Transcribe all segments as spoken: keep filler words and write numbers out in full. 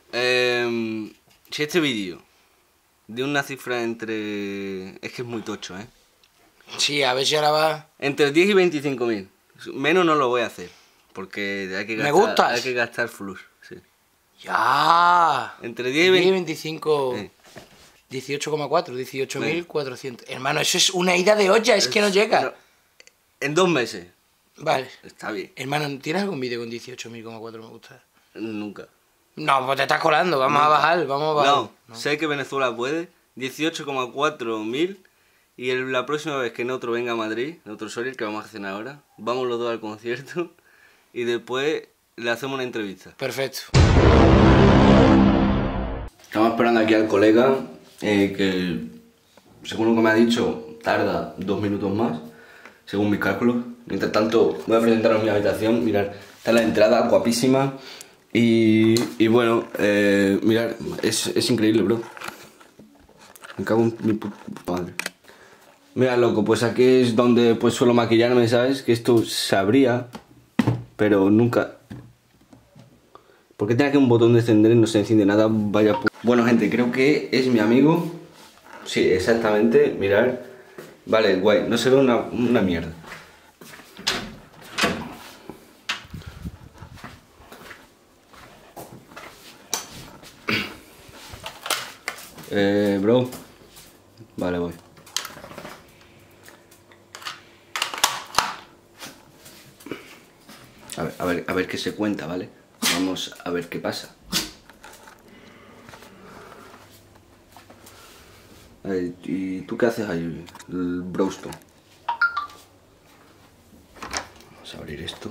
Eh, si este vídeo de una cifra entre... Es que es muy tocho, ¿eh? Sí, a ver si ahora va... Entre diez y veinticinco mil. Menos no lo voy a hacer. Porque hay que gastar, ¿Me gustas? hay que gastar flux, sí. ¡Ya! Entre diez y veinticinco... Sí. dieciocho coma cuatro, dieciocho mil cuatrocientos. Hermano, eso es una ida de olla, es, es que no llega. No, en dos meses. Vale. Está bien. Hermano, ¿tienes algún vídeo con dieciocho mil coma cuatro me gusta? Nunca. No, pues te estás colando, vamos Nunca. a bajar, vamos a bajar. No, no, sé que Venezuela puede. dieciocho coma cuatro mil. Y el, la próxima vez que Neutro venga a Madrid, Neutro Soria, que vamos a hacer ahora, vamos los dos al concierto y después le hacemos una entrevista. Perfecto. Estamos esperando aquí al colega, eh, que según lo que me ha dicho, tarda dos minutos más, según mis cálculos. Mientras tanto, voy a presentaros mi habitación. Mirad, está la entrada, guapísima. Y, y bueno, eh, mirad, es, es increíble, bro. Me cago en mi puta madre. Mira, loco, pues aquí es donde pues suelo maquillarme, ¿sabes? Que esto se abría, pero nunca... ¿Por qué tiene aquí un botón de encender y no se enciende nada? Vaya pu... Bueno, gente, creo que es mi amigo. Sí, exactamente, mirad. Vale, guay, no se ve una, una mierda. Eh, bro. Vale, voy. A ver, a ver, a ver qué se cuenta, ¿vale? Vamos a ver qué pasa. A ver, ¿y tú qué haces ahí, el Browstone? Vamos a abrir esto.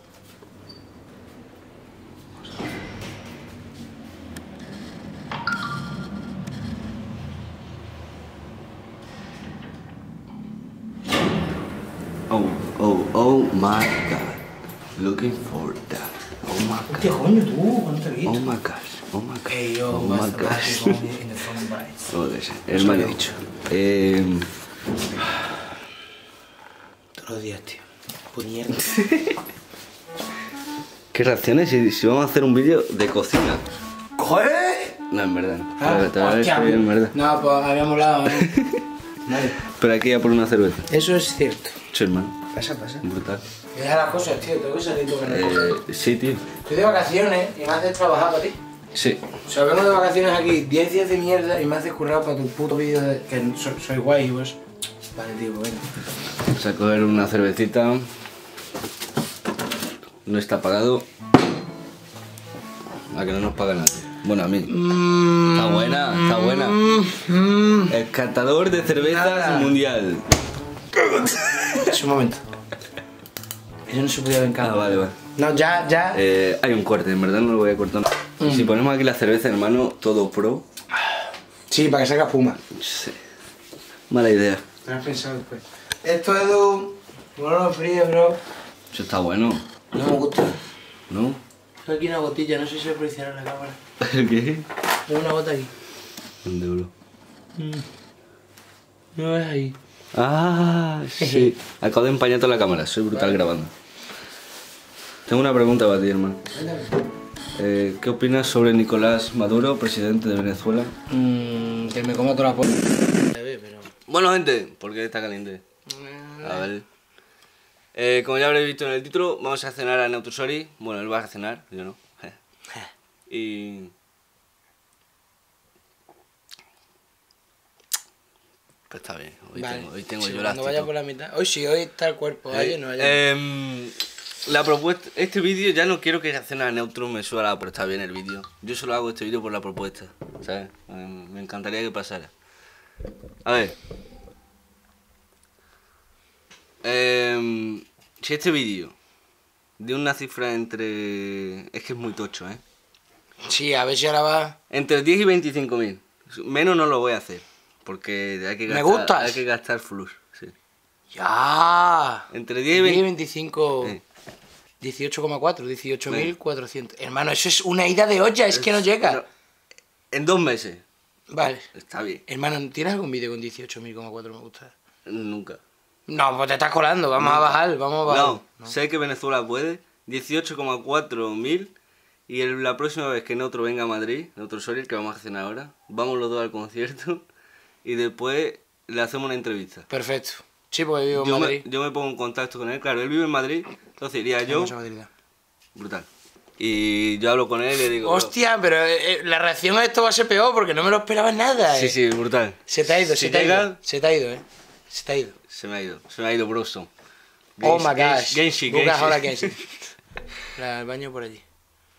Oh, oh, oh my god. Looking for that. Oh my god. Hostia, coño, tú, ¿cuándo te he visto? Oh my gosh. Oh my god. Hey, yo, oh my gosh. Joder, hermano. Eh... Todos los días, tío. Puñerda. ¿Qué reacciones si, si vamos a hacer un vídeo de cocina? ¿Coge? No, en verdad. No. Ah, Te va a ver, en verdad. No, pues habíamos hablado, ¿eh? Vale. Pero hay que ir a por una cerveza. Eso es cierto. Sí, hermano. Pasa, pasa. Brutal. Deja las cosas, tío, tengo que salir con Eh, sí, tío. Estoy de vacaciones y me haces trabajar para ti. Sí. O sea, vengo de vacaciones aquí, diez días de mierda y me haces currar para tu puto vídeo de que soy, soy guay, pues. Vale, tío, pues venga. Vamos a coger una cervecita. No está pagado. A que no nos paga nadie. Bueno, a mí. Mm, está buena, está buena. Mm, El catador de cervezas nada. Mundial. Es un momento. Eso no se podía ver en cámara. Ah, vale, vale. No, ya, ya. Eh, hay un corte, en verdad no lo voy a cortar. Mm. Si ponemos aquí la cerveza, hermano, todo pro. Sí, para que salga espuma. Sí. Mala idea. Te lo has pensado después. Esto es Edu. No lo frío, bro. Eso está bueno. No me gusta. ¿No? Tengo aquí una botella, no sé si se apreciará en la cámara. ¿Qué? Tengo una bota aquí. ¿Dónde, bro? Mm. No ves ahí. Ah, sí. Acabo de empañar toda la cámara, soy brutal vale. grabando. Tengo una pregunta para ti, hermano. Eh, ¿Qué opinas sobre Nicolás Maduro, presidente de Venezuela? Mm, que me coma toda la polla. Pero... Bueno, gente, ¿por qué está caliente? A ver. Eh, como ya habréis visto en el título, vamos a cenar a Neutro Soria. Bueno, él va a cenar, yo no. Y... Pues está bien, hoy vale. tengo, hoy tengo sí, yo la no vaya por la mitad. Hoy sí, hoy está el cuerpo, eh, no vaya. Eh, la propuesta, este vídeo ya no quiero que reaccione a Neutro me suba, pero está bien el vídeo. Yo solo hago este vídeo por la propuesta, ¿sabes? Me, me encantaría que pasara. A ver. Eh, si este vídeo de una cifra entre... Es que es muy tocho, ¿eh? Sí, a ver si ahora va... Entre diez y veinticinco mil. Menos no lo voy a hacer. Porque hay que gastar, ¿Me gustas? hay que gastar flux, sí. ¡Ya! Entre diez y veinticinco... Sí. dieciocho coma cuatro, dieciocho mil cuatrocientos. Hermano, eso es una ida de olla, es, es que no llega. No, en dos meses. Vale. Está bien. Hermano, ¿tienes algún vídeo con dieciocho mil coma cuatro me gusta? Nunca. No, pues te estás colando, vamos Nunca. a bajar, vamos a bajar. No, no, sé que Venezuela puede. dieciocho coma cuatro mil. Y el, la próxima vez que Neutro venga a Madrid, Neutro Soria, que vamos a hacer ahora, vamos los dos al concierto y después le hacemos una entrevista. Perfecto. Sí, porque vivo en Yo Madrid. me, yo me pongo en contacto con él, claro, él vive en Madrid, entonces iría yo... Vamos a Madrid. Brutal. Y yo hablo con él y le digo... Hostia, pero eh, la reacción a esto va a ser peor porque no me lo esperaba nada. Sí, eh. sí, brutal. Se te ha ido, Si se te ha llega- ido. Se te ha ido, eh. Se te ha ido. Se me ha ido, se me ha ido Broston. Oh my gosh. Genshi, Lucas, Genshi. ahora Genshi. El baño por allí.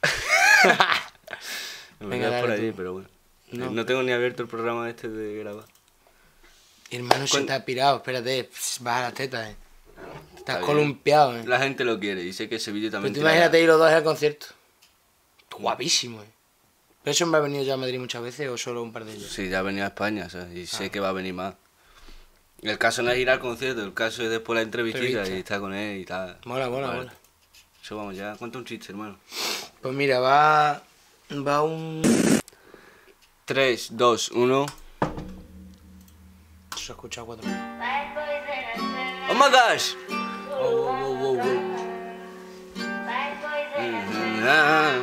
Me Venga, quedas por dale allí, tú. pero bueno. No. No. tengo ni abierto el programa este de grabar. Hermano, se Con- te ha pirado. Espérate. Pss, baja las tetas, eh. Estás Está columpiado, eh. La gente lo quiere y sé que ese vídeo Pero también... tú tirará. imagínate ir los dos al concierto. Guapísimo, eh. ¿Pero eso me ha venido ya a Madrid muchas veces o solo un par de ellos? Sí, ya ha venido a España, ¿sabes? Y sé Ah. que va a venir más. El caso no es ir al concierto, el caso es después la entrevistita Entrevista. y estar con él y tal. Mola, mola, Vale. mola. Eso vamos ya. Cuenta un chiste, hermano. Pues mira, va. Va un. tres, dos, uno... Se ha escuchado cuatro veces. ¡Oh my gosh! Oh, wow, wow, wow, wow. Ah.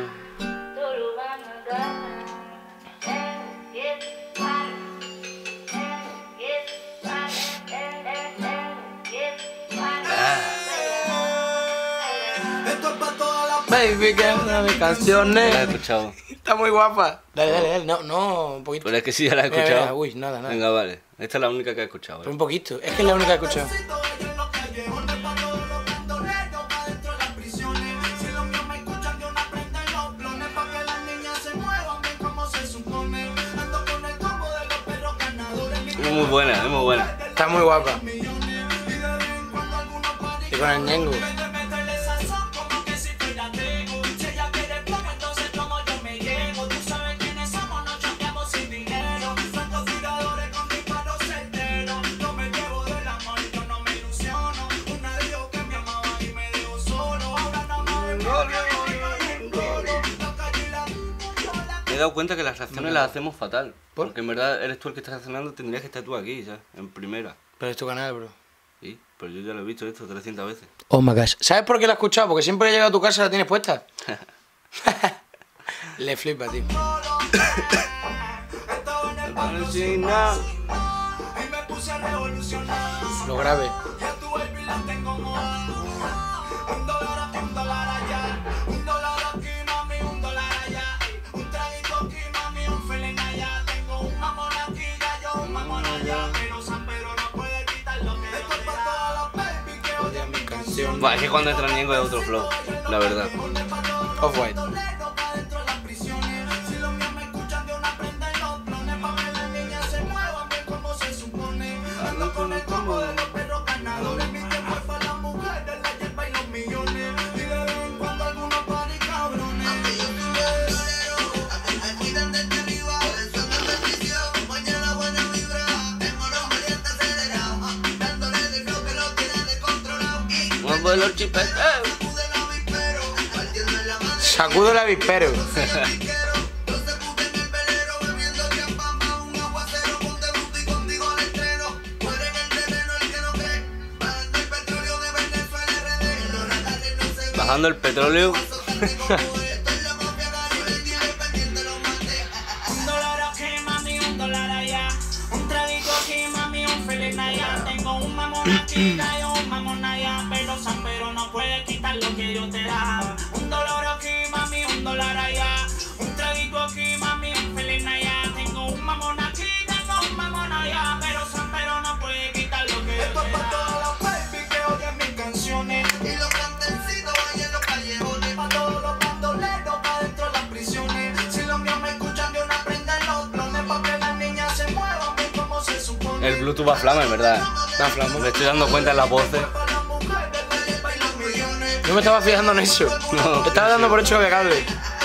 Baby, que es una de mis La he canciones. escuchado. Está muy guapa. Dale, dale, dale. No, no, un poquito. Pero es que sí, ya la he Mira, escuchado. mira, uy, nada, nada. Venga, vale. Esta es la única que he escuchado. Pero ¿eh? un poquito. Es que es la única que he escuchado. Es muy buena, es muy buena. Está muy guapa. Y con el Ñengo. Me he dado cuenta que las reacciones las hacemos fatal. ¿Por? Porque en verdad eres tú el que estás reaccionando, tendrías que estar tú aquí, ¿sabes? En primera. Pero es tu canal, bro. Sí, pero yo ya lo he visto esto trescientas veces. Oh my gosh. ¿Sabes por qué la he escuchado? Porque siempre que he llegado a tu casa la tienes puesta. Le flipa, tío. Lo grave. Buah, es que cuando entra Ñengo es otro flow, la verdad. Off-White. Muevo los chipeteos. Sacudo el avispero. Bajando el petróleo. Pero no puedes quitar lo que yo te daba. Un dólar aquí, mami, un dólar allá. Un traguito aquí, mami, un feeling allá. Tengo un mamón aquí, tengo un mamón allá. Pero son, pero no puedes quitar lo que yo te daba. Esto es para todas las baby que odian mis canciones. Y los cantecitos ahí en los callejones. Para todos los bandoleros, para dentro de las prisiones. Si los míos me escuchan, yo no aprenden los clones. Pa' que las niñas se muevan bien como se supone. El Bluetooth va a flama, en verdad. Va a flama. Me estoy dando cuenta en las voces. No me estaba fijando en eso. No. Estaba dando por hecho que había cable.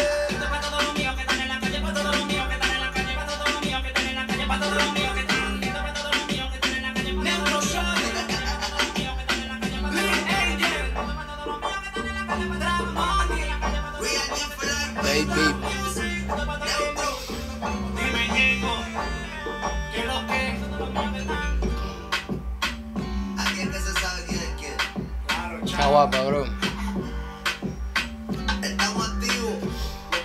Baby. Está guapa, bro. Estamos activos, los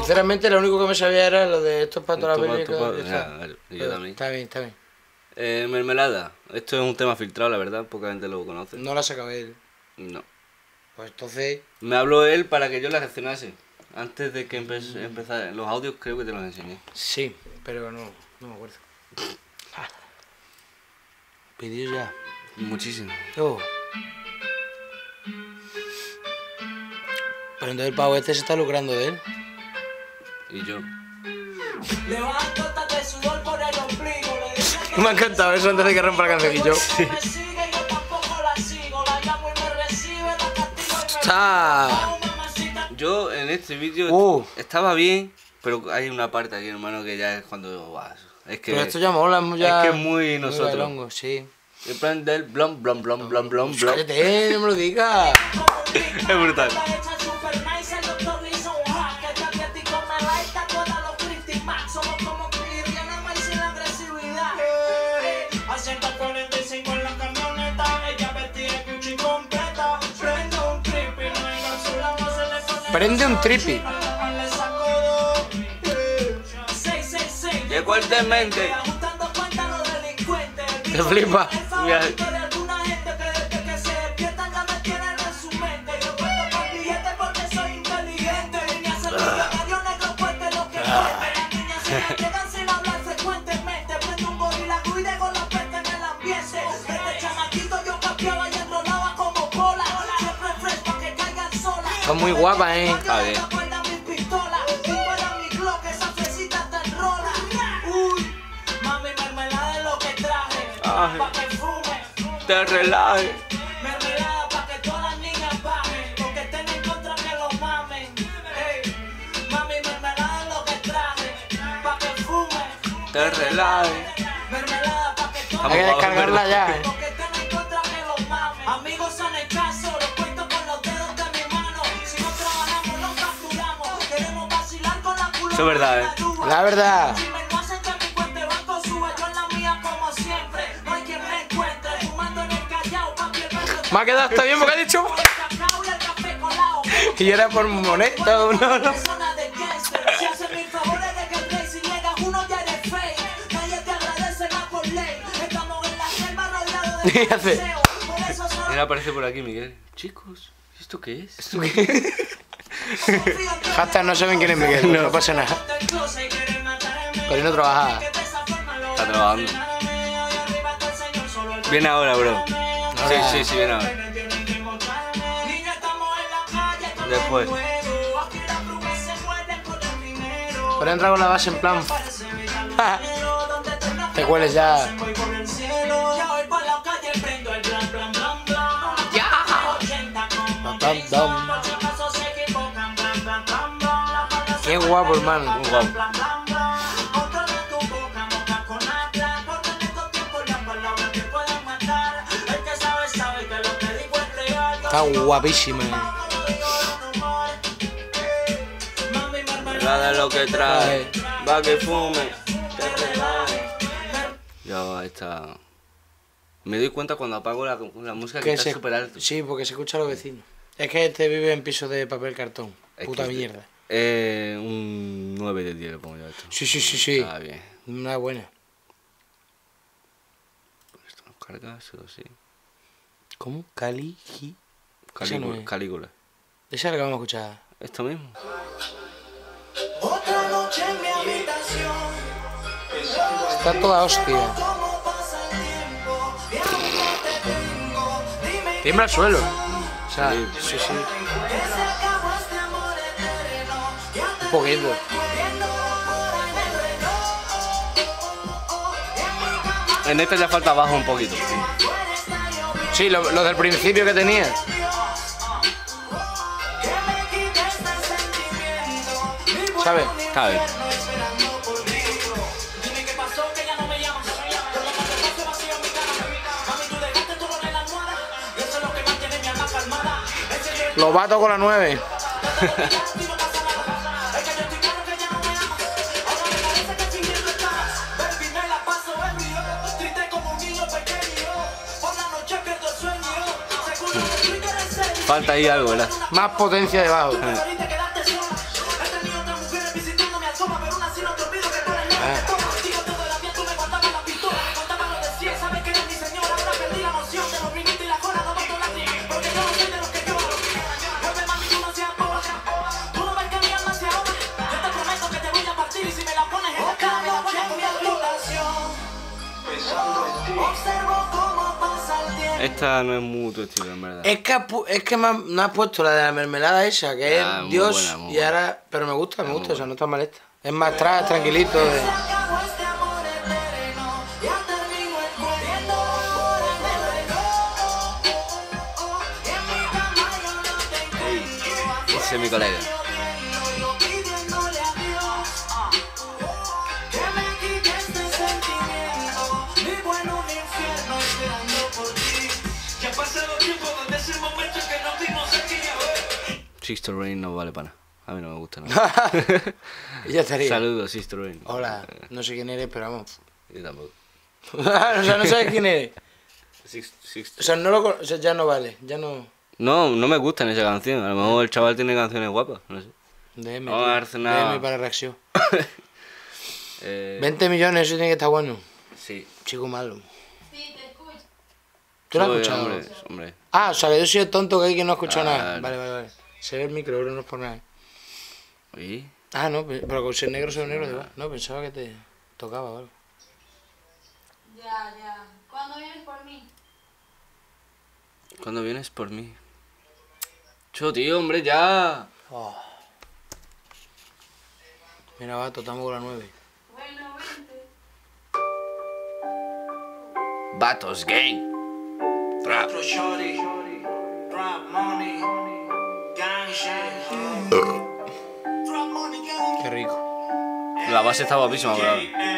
Sinceramente, lo único que me sabía era lo de esto es para toda la Esto pa- película. esto pa- y ya, tal. vale, y yo Pero también. Está bien, está bien. Eh, mermelada. Esto es un tema filtrado, la verdad, poca gente lo conoce. No la saca él. No. Pues entonces... Me habló él para que yo la reaccionase. Antes de que empe- empezara. Los audios creo que te los enseñé. Sí, pero no, no me acuerdo. Ah. Pedido ya. Muchísimo. Oh. Pero entonces el pavo este se está lucrando de él. Y yo. Le bajan gotas de sudor por el ombligo. Le dicen que Me ha encantado eso antes de que rompa la canción. Y yo... me sigue, yo tampoco la sigo. La llamo y me recibe, la castigo y me ¡Está! Oh, mamacita. Yo en este vídeo Uh. estaba bien, pero hay una parte aquí, hermano, que ya es cuando. Buah, es que. Pero esto ya mola, es ya... es que es muy nosotros. bailongo, sí. En plan del blom, blom, blom, blom, blom, Pues blom. cállate, no me lo digas. Es brutal. Prende un trippy. Llegó el demente. Te flipa. Mira. Está muy guapa, eh. Está bien. Ay. Te relajes. Mermelada pa' que todas las niñas bajen, porque estén en contra que lo mamen. Ey, mami, mermelada es lo que traje, pa' que fume. Te relajes. Mermelada pa' que todas Hay que descargarla ya, eh. porque estén en contra que lo mamen. Amigos, son escasos, los cuento con los dedos de mi mano. Si no trabajamos, no facturamos. Queremos vacilar con la culo. Eso es verdad, eh. La verdad. Si me no hacen que mi cuenta de banco sube, yo en la mía como siempre. No hay quien me encuentre, fumando en el Callao, papi, el barrio. Me ha quedado hasta bien porque ha dicho. Y era por moneta o no, no. Y hace. Mira, aparece por aquí, Miguel. Chicos, ¿esto qué es? ¿Esto qué? Hashtag no saben quién es Miguel, no, no pasa nada. Pero no trabajaba. Está trabajando. Viene ahora, bro. Sí, sí, sí, viene ahora. Después. Pero entra con la base en plan. Te hueles ya. Bam, bam. Qué guapo, hermano. Muy guapo. Está guapísima. Nada de lo que trae. Va que fume. Ya está. Me doy cuenta cuando apago la, la música que, Que está se- súper alto. Sí, porque se escucha a los vecinos. Es que este vive en piso de papel cartón. Es Puta que- mierda. Eh, un nueve de diez le pongo yo a esto. Sí, sí, sí, sí. Está bien. Una buena. Esto nos carga, sí o sí. ¿Cómo? Cali. Esa Calígula. no es. Calígula. Esa es la que vamos a escuchar. Esto mismo. Otra noche en mi habitación. Está toda hostia. ¿Cómo pasa el tiempo? Y aún no te tengo. Dime Tiembla el suelo. O sea, Sí. sí, sí. que se acabó este amor eterno. Ya te Un poquito. viendo por ahí en el reloj. Y en mi cama En esta ya falta abajo un poquito. afuera está lloviendo. Sí, lo, lo del principio que tenía. Que me quite este sentimiento. Mi buen ¿Sabes? Está bien. esperando por ti. Dime qué pasó, que ya no me llamas. Por lo que espacio vacío en mi cara. Mami, tú dejaste todo en la almohada. Y eso es lo que mantiene mi alma calmada. Ese yo Lo bato con la nueve. y no pasa nada. Es que yo estoy claro que ya no me amas. Ahora me parece que fingiendo estás. Baby, me la paso ebrio. Triste como un niño pequeño. Por la noche pierdo el sueño. Seguro que tú quieres ser. Falta ahí algo, ¿verdad? Más potencia debajo. Ahorita quedaste sola. He tenido otras mujeres Observo cómo pasa el tiempo. Esta no es muy tu estilo, en verdad. Es que, has pu- es que me, has- no has puesto la de la mermelada esa, que Ah, es muy Dios, buena, muy y buena. ahora... Pero me gusta, me Ah, gusta, muy o sea, no está mal esta. Es más tra- tranquilito. de- Se acabó este amor eterno. Ya terminó el cuento. Ahora me reloj. Y en mi cama yo no te encuentro. Ese es mi colega. Lloviendo, yo pidiéndole a Dios que me quite este sentimiento. Vivo en un infierno esperando por ti. Ya ha pasado tiempo desde ese momento que nos vimos aquí ahora. Sister Rain no vale para nada. A mí no me gusta nada. Y ya estaría. Saludos, Sister Rain. Hola, no sé quién eres, pero vamos. Yo tampoco. O sea, no sabes quién eres. Six- Six- O sea, no lo, con- o sea, ya no vale, ya no... No, no me gustan esa canción. A lo mejor el chaval tiene canciones guapas, no sé. D M, Vamos a dar cena- D M para reacción. Eh, veinte millones, eso tiene que estar bueno. Sí. Chico malo. Sí, te escucho. ¿Tú lo has Soy, escuchado? Hombre, hombre. Ah, o sea, que yo soy el tonto que hay que no ha escuchado nada. Claro. Vale, vale, vale. Se ve el micro, pero no es por nada. ¿Y? Ah, no, pe- pero con ser negro soy negro, de verdad. No, pensaba que te tocaba o algo. Ya, ya. ¿Cuándo vienes por mí? ¿Cuándo vienes por mí? Cho, tío, hombre, ya. Oh. Mira, vato, estamos con la nueve. Bueno, vente. Vatos Gang. Trap. Otro shorty, drop money, gang shit. Drop money, gang. Qué rico. La base está guapísima, bro.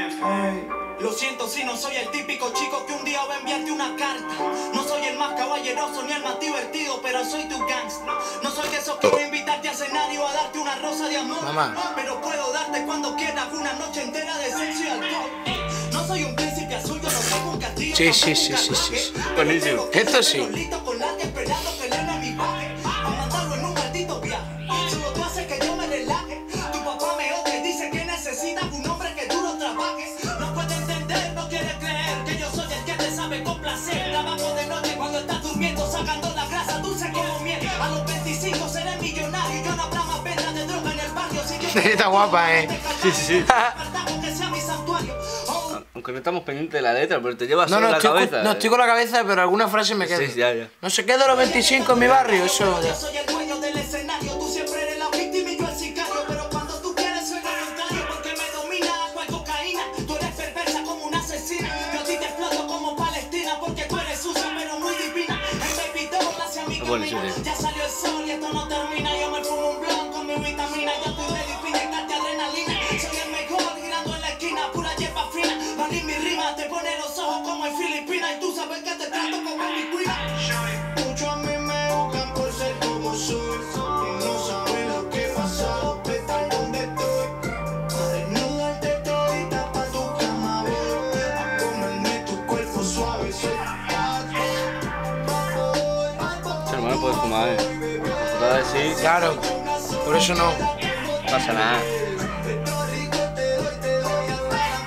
Lo siento si no soy el típico chico que un día va a enviarte una carta. No soy el más caballeroso ni el más divertido, pero soy tu gangster. No soy de esos que voy a invitarte a cenar y a darte una rosa de amor. Mamá. Pero puedo darte cuando quieras una noche entera de sexo y alcohol. No soy un príncipe azul, yo no tengo un castillo. Sí, sí, tampoco sí, un sí, sí. carruaje. Buenísimo. Esto sí. Solito con larga esperando que el enemigo baje. A mandarlo en un maldito viaje. Solo tú haces que yo me relaje. Tu papá me odia y dice que necesitas un hombre que duro trabaje. No puede entender, no quiere creer que yo soy el que te sabe complacer. Trabajo de noche cuando estás durmiendo, sacando la grasa dulce como miel. A los veinticinco seré millonario y yo no habrá más venta de droga en el barrio. Si yo Está guapa, eh. Sí, sí, sí. apartamos que sea mi santuario. Oh, Aunque no estamos pendientes de la letra, pero te llevas No, solo no, la estoy, cabeza. cu- no, estoy con la cabeza, pero alguna frase me queda. Sí, ya, ya. No se queda los veinticinco en mi barrio, eso. Yo soy el dueño del escenario, tú siempre eres la víctima y yo el sicario. Pero cuando tú quieres soy lo contrario, porque me domina agua y cocaína. Tú eres perversa como una asesina. Yo a ti te exploto como Palestina, porque tú eres sucia pero muy divina. El baby doll hacia mi Ah, bueno, sí, camino. sí. Ya salió el sol y esto no termina. Yo me fumo un blunt con mi vitamina. Ya estoy ready para inyectarte adrenalina. Soy el mejor girando en la esquina, pura hierba fina. Vale, mi rima te pone los ojos como en Filipinas. Y tú sabes que te trato como mi cuida. Muchos a mí me buscan por ser como soy. Y no saben lo que he pasado, estar donde estoy. A desnudarte todita pa' tu cama, voy. A comerme tu cuerpo suave, soy bad boy, bad boy, bad boy. Ese hermano puede fumar, eh. La putada de sí, Claro, por eso no. no pasa nada. Esto rico te doy, te doy hasta el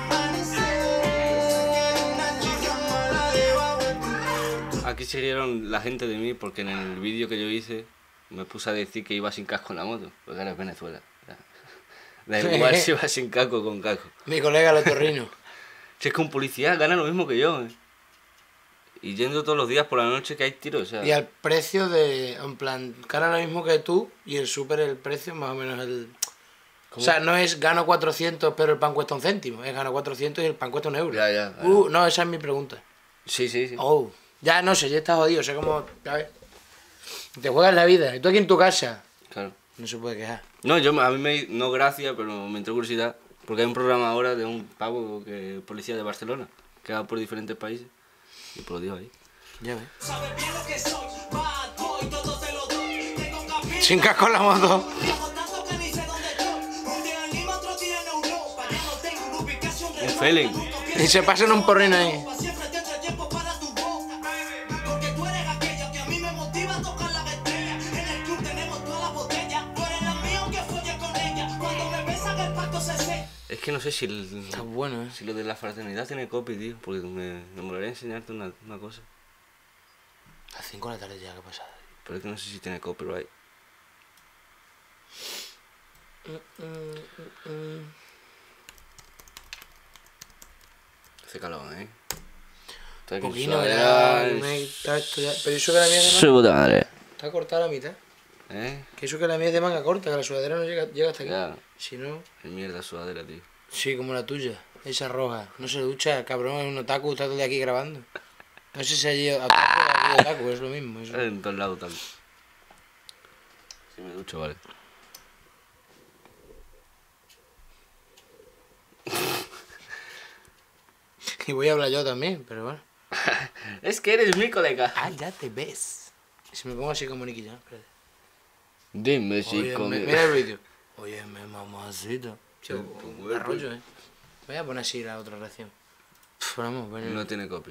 amanecer. Una chica mala debajo de tu Aquí siguieron la gente de mí porque en el vídeo que yo hice me puse a decir que iba sin casco en la moto, porque ahora es Venezuela. Da igual si iba sin casco o con casco. Mi colega el otorrino. Si es que un policía gana lo mismo que yo, eh. Y yendo todos los días por la noche que hay tiros, o sea. Y al precio de. En plan, gana lo mismo que tú y el súper el precio más o menos el. O sea, no es gano cuatrocientos pero el pan cuesta un céntimo, es gano cuatrocientos y el pan cuesta un euro. Ya, ya, ya. Uh, no, esa es mi pregunta. Sí, sí, sí. Oh, ya no sé, ya estás jodido, sé cómo. ¿Sabes? Te juegas la vida. Y tú aquí en tu casa. Claro. No se puede quejar. No, yo a mí me. No gracia, pero me entró curiosidad. Porque hay un programa ahora de un pavo que policía de Barcelona, que va por diferentes países. Y por lo digo ahí. Ya ves. sabes bien lo que soy, bad boy, todo te lo doy. Tengo capítulo. Sin casco en la moto. Viajo tanto que ni sé dónde estoy. Un día en Lima, otro día en Europa. Ya no tengo una ubicación Un feeling. Y se pasan un porrino ahí. Siempre tendré tiempo para tu boca. Porque tú eres aquella que a mí me motiva a tocar la estrella. En el club tenemos todas las botellas. Tú eres la mía aunque folle con ella. Cuando me besan el pacto se seca. Es que no sé si, el, Está bueno, eh. si lo de la fraternidad tiene copy, tío. Porque me, me molaría enseñarte una, una cosa. A las cinco de la tarde ya, ¿qué pasa? Pero es que no sé si tiene copyright. Hace calor, ¿eh? Está aquí Poquino, sudadera, ¿verdad? Me- está esto ya- Pero eso que la mía es de Su manga, puta madre. está cortada a la mitad. ¿Eh? Que eso que la mía es de manga corta, que la sudadera no llega, llega hasta aquí. Ya. Si no, Qué mierda sudadera, tío. sí, como la tuya. Esa roja. No se ducha, cabrón, es un otaku, está todo el día aquí grabando. No sé si allí otaku o aquí otaku, es lo mismo. Eso. En todos lados también. Si me ducho, vale. Y voy a hablar yo también, pero bueno. Es que eres mi colega. Ah, ya te ves. Y si me pongo así como Nicky Jam, espérate. Dime si Oye, con... me- mira el vídeo. Oye, me mamacita. Tío, tu un cuerpo. rollo, eh. Voy a poner así la otra reacción. Pff, vamos, ven. No tiene copia.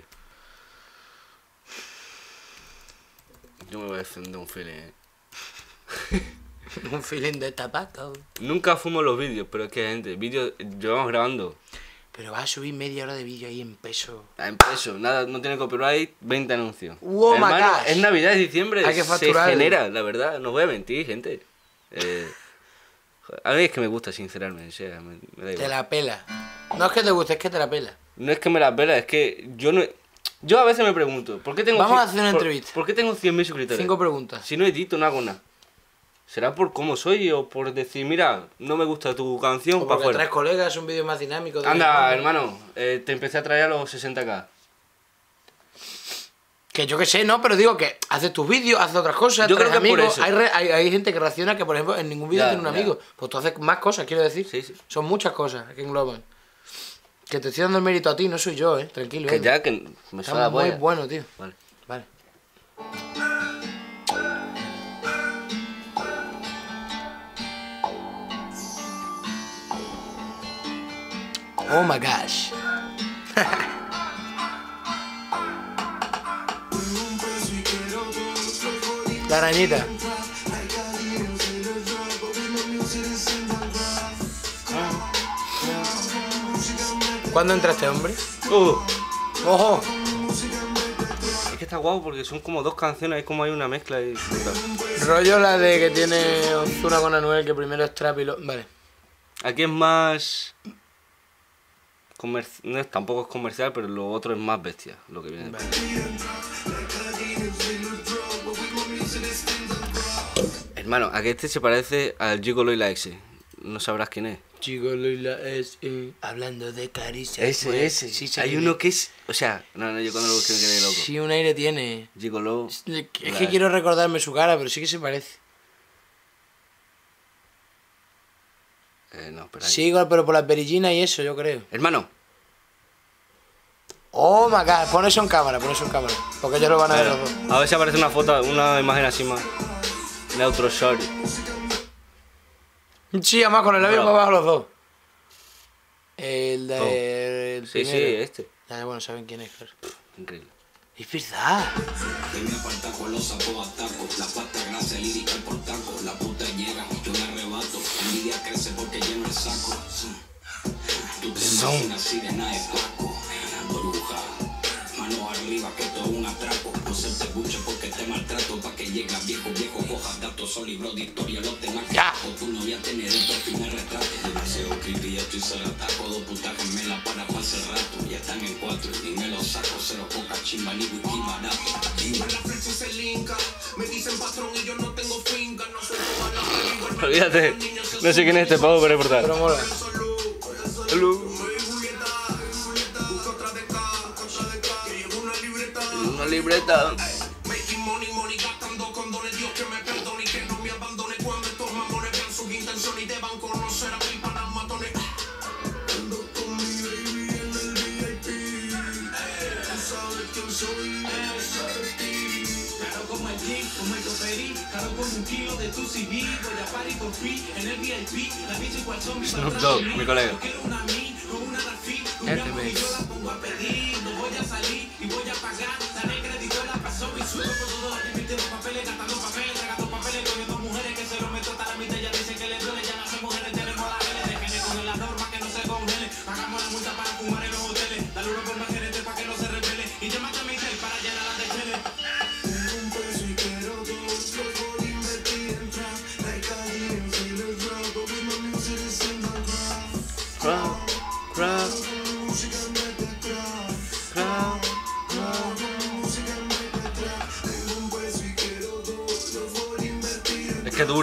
Yo me voy a defender un feeling, eh. Un feeling de tabaco. Nunca fumo los vídeos, pero es que gente, vídeos llevamos grabando. Pero vas a subir media hora de vídeo ahí en peso. A en peso, nada, no tiene copyright, veinte anuncios. ¡Wow, Hermano, macas! es Navidad, es diciembre, Hay que se facturar. genera, la verdad, no voy a mentir, gente. Eh, joder, a mí es que me gusta sincerarme, o sea, me, me da Te igual. la pela. No es que te guste, es que te la pela. No es que me la pela, es que yo no... Yo a veces me pregunto, ¿por qué tengo... Vamos cien- a hacer una por- entrevista. ¿Por qué tengo cien mil suscriptores? Cinco preguntas. Si no edito, no hago nada. ¿Será por cómo soy o por decir, mira, no me gusta tu canción, O para porque traes afuera? colegas, un vídeo más dinámico. de- Anda, hermano, eh, te empecé a traer a los sesenta k. Que yo que sé, ¿no? Pero digo que haces tus vídeos, haces otras cosas, Yo traes creo que por amigos. eso. Hay, re- hay, hay gente que reacciona que, por ejemplo, en ningún vídeo Ya, tiene un ya. amigo. Pues tú haces más cosas, quiero decir. Sí, sí. Son muchas cosas que engloban. Que te estoy dando el mérito a ti, no soy yo, ¿eh? Tranquilo. Que eh. ya, que me suena la Estamos muy polla. bueno, tío. Vale. Vale. Oh my gosh. La arañita. ¿Cuándo entra este hombre? Uh, ¡Ojo! es que está guapo porque son como dos canciones, es como hay una mezcla y... Rollo la de que tiene Ozuna con Anuel, que primero es trap y lo... Vale. Aquí es más... comer- no es- tampoco es comercial, pero lo otro es más bestia, lo que viene. Vale. Hermano, a que este se parece al Gigolo y la Exe. No sabrás quién es. Chico, Lola es... eh, hablando de caricias. Ese, pues, ese. sí sé Hay quién uno es. que es... O sea, no, no, yo cuando lo busqué me quedé loco. Sí, un aire tiene. Gigolo... Es la- que quiero recordarme su cara, pero sí que se parece. Eh, no, espera. Sí, igual, pero por las perillinas y eso, yo creo. Hermano, Oh my god, pon eso en cámara, pon eso en cámara. Porque ellos lo van a ver espera, los dos. a ver si aparece una foto, una imagen así más... Neutro short. Sí, además con el labio Bro. para abajo los dos. El de. Oh. El Sí, sí, primero. este. Ya, bueno, saben quién es, claro. Increíble. Es verdad. Me aparta con los sapos atacos, la pasta grasa lírica el portaco, la puta llega, yo la arrebato, envidia crece porque lleno el saco. Tú te imaginas sirena de flaco, bruja, mano arriba que todo un atraco, no se te buche porque te maltrato, pa' que llega viejo, viejo, coja datos, son libros de historia, los temas que Ya. hago, tu novia tener el perfil me retrato, demasiado creepy, ya estoy se la ataco, dos putas gemelas para pasar rato, ya están en cuatro y me los saco, cero coca, chimba, ni whisky barato. La flecha se linka, me dicen patrón y yo no tengo finca, no soy toda la película. Olvídate. No sé quién es este pavo, pero es brutal. Pero mola. Una libreta. Making money, money, gastando condones, Dios que me perdone y que no me abandone cuando estos mamones vean sus intenciones y deban conocer a mí para matones. Ando con mi baby en el V I P, tú sabes quién soy, sabes ti. Caro como el G, como el Toperí, caro como un kilo de tu C D, voy a party por free en el V I P, la bicha igual zombie. Snoop Dogg, mi colega. Yo quiero una mí, no una Rafi, un Este llamo y mes. yo la pongo a pedir, no voy a salir y voy a pagar, la de crédito la pasó y subo por todo, invirtiendo papeles, gastando papeles, sacando papeles, cogiendo mujeres que se lo meto hasta la mitad, ya dice que le duele, ya no son mujeres, tenemos la L, déjenle con el norma que no se congele, pagamos la multa para fumar en los hoteles, dale uno por más gerente para que no se revele, y llámate a mi cel para llenar las de Chile. Un peso y quiero dos, los voy a invertir en trap, like I didn't say the drop, but with my music it's in the graph. Crap, crap, Música mete craft. crap, crap.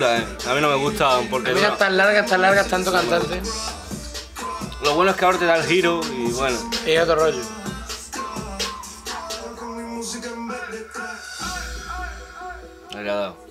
dura, eh. A mí no me gusta porque... Mira, dura. tan largas, tan largas, tanto cantante. Lo bueno es que ahora te da el giro y bueno. Y otro rollo. Le ha dado.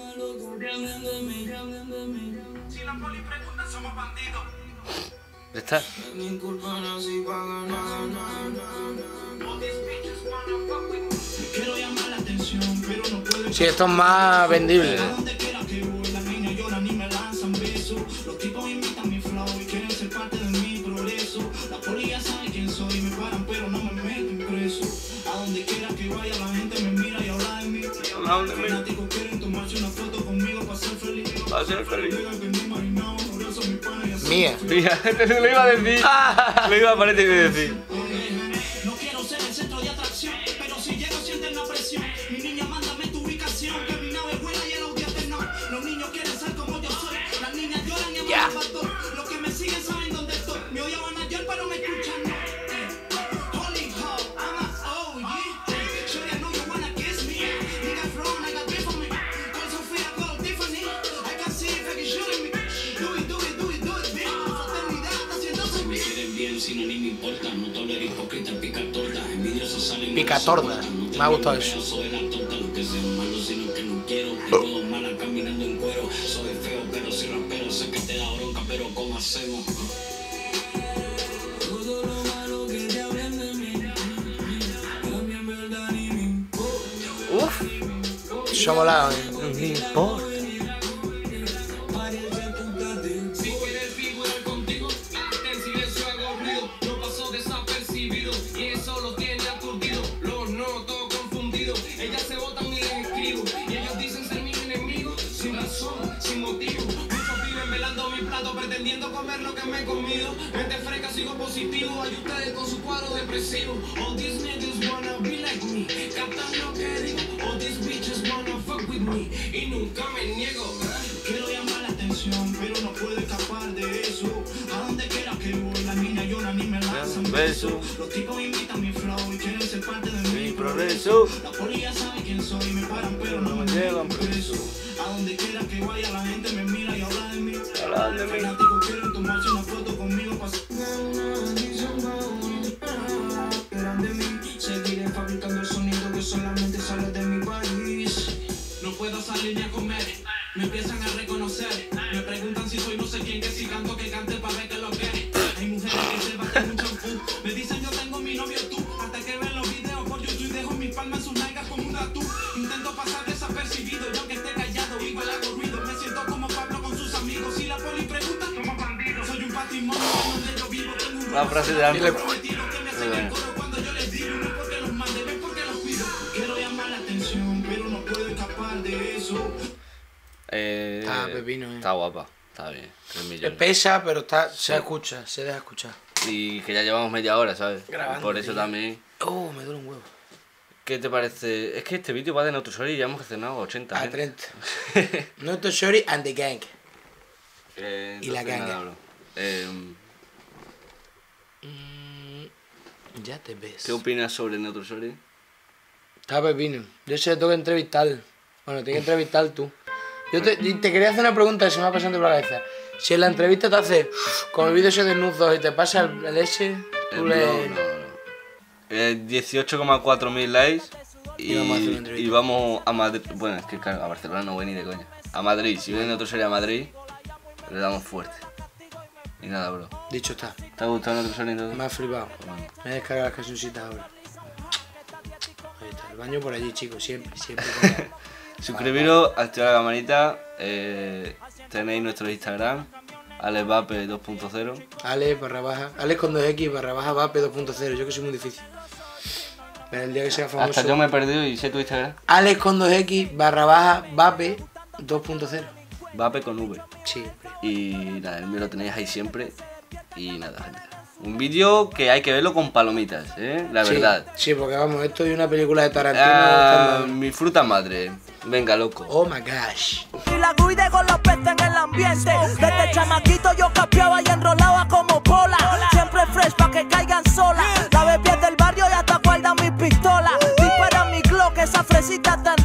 Si la poli pregunta, somos bandidos. ¿Ya está? Mi culpa nací pa' ganar. All these bitches wanna fuck with me. Quiero llamar la atención, pero no puedo. Sí, esto es más vendible. Donde quiera que voy, las niñas lloran y me lanzan besos. Los tipos imitan mi flow y quieren ser parte de mi progreso. La poli ya sabe quién soy, me paran pero no me meten preso. A donde quiera que vaya la gente me mira y habla de mí. Hablan de mí. Fanáticos quieren tomarse una foto conmigo para ser feliz. Va a ser feliz. Digan que ni imaginaba, por eso mi pana ya sabe. Mía. Mira, te lo iba a decir. Lo iba a parecer que decir. No quiero ser el centro de atracción, pero si llego sienten la presión. Mi niña, mándame tu ubicación, que mi nave vuela y el audíate no. Los niños quieren ser como yo soy, las niñas lloran y aman al pastor. Los que me siguen saben dónde estoy, me odiaban ayer pero me escuchan no. Holy ho, I'm a oh yeah. Sure I know you wanna kiss me. Nigga from, I got three for me. Con Sofía Gold, Tiffany, I can see if I can shoot me. Do it, do it, do it, do it, bien. Fraternidad está haciéndose Me bien. quieren bien, si no ni me importa. No tolero hipócrita, pica torta. Envidiosos salen. Pica torta. Me ha gustado eso. Soy la torta, lo que sea malo, sino que no quiero. Y todo mala caminando en cuero. Soy feo, pero si rapero. Sé que te da bronca, pero ¿cómo hacemos? Todo lo malo que te hablen de mí. A mí en verdad ni me importa. Uf. Eso ha molado, eh. No me importa. Si quieres figurar contigo, en silencio hago ruido. No paso desapercibido y eso lo tiene aturdido. Los noto confundidos, ellas se botan y les escribo. Y ellos dicen ser mis enemigos, sin razón, sin motivo. Muchos viven velando mi plato, pretendiendo comer lo que me he comido. Mente fresca, sigo positivo, hay ustedes con su cuadro depresivo. All these niggas wanna be like me, captan lo que digo. All these bitches wanna fuck with me, y nunca me niego. Quiero llamar la atención, pero no puedo escapar de eso. A donde quiera que voy, las niñas lloran y me lanzan besos. Los tipos imitan mi flow y quieren ser parte de mi progreso. La poli ya sabe quién soy, me paran pero no me llevan preso. A donde quiera que vaya, la gente me mira y habla de mí. Hablan de mí. Fanáticos quieren tomarse una foto conmigo para eran de mí. Seguiré fabricando el sonido que solamente sale de mi país. No puedo salir ni a comer, me empiezan a reconocer. Me preguntan si soy no sé quién, que si canto que cante para ver que lo que. Hay mujeres que se baten un champú. Me dicen yo tengo mi novio tú. Hasta que ven los videos por YouTube y dejo mis palmas en sus nalgas como un tatú. Intento pasar desapercibido, yo que esté callado igual hago ruido. Me siento como Pablo con sus amigos. Si la poli pregunta, somos bandidos. Soy un patrimonio donde yo vivo. Tengo un La frase de antes. prometido que me hacen el coro cuando yo les digo. No es porque los mande, ven porque los cuido. Quiero llamar la atención, pero no puedo escapar de eso. Eh, Está pepino, eh. Está guapa, está bien. tres millones. Pesa, pero está, se escucha, se deja escuchar. Y que ya llevamos media hora, ¿sabes? Grabando, Por eso tío. también. Oh, me duele un huevo. ¿Qué te parece? Es que este vídeo va de Notusori y ya hemos cenado ochenta. A ¿eh? treinta. Noto Shorty and the Gang. Eh, Y la entonces, ganga. nada, bro. Eh, Mm, ya te ves. ¿Qué opinas sobre Notusori? Está pepino. Yo sé que tengo que entrevistar. Bueno, tienes que entrevistar tú. Yo te, y te quería hacer una pregunta que se me ha pasado por la cabeza. Si en la entrevista te hace con el vídeo ese desnudo y te pasa el, el ese, tú Eh, le... no, no, no. Eh, dieciocho coma cuatro mil likes y, Y vamos a hacer una entrevista. y vamos a Madrid. Bueno, es que claro, a Barcelona no voy ni de coña. A Madrid, si viene Notusori a Madrid, le damos fuerte. Y nada, bro. Dicho está. ¿Te ha gustado Notusori entonces? Me ha flipado. Bueno. Me he descargado las cancioncitas ahora. Ahí está, el baño por allí, chicos, siempre, siempre. por allá. Suscribiros, activar la campanita, eh, tenéis nuestro Instagram, alexvape dos punto cero. Alex barra baja, Alex con dos equis barra baja vape dos punto cero, yo que soy muy difícil. Pero el día que sea famoso. Hasta yo me he perdido y sé tu Instagram. Alex con dos equis barra baja vape dos punto cero. Vape con V. Siempre. Y nada, el mío lo tenéis ahí siempre. Y nada, gente. Un vídeo que hay que verlo con palomitas, ¿eh? La Sí, verdad. Sí, porque vamos, esto es una película de Tarantino. Ah, estando- mi fruta madre. Venga, loco. Oh my gosh. Y la guide con los peces en el ambiente. Desde chamaquito yo capeaba y enrolaba como bola. Siempre fresh pa' que caigan solas. La bebé del barrio y hasta guarda mi pistola. Dispara mi Glock, esa fresita tan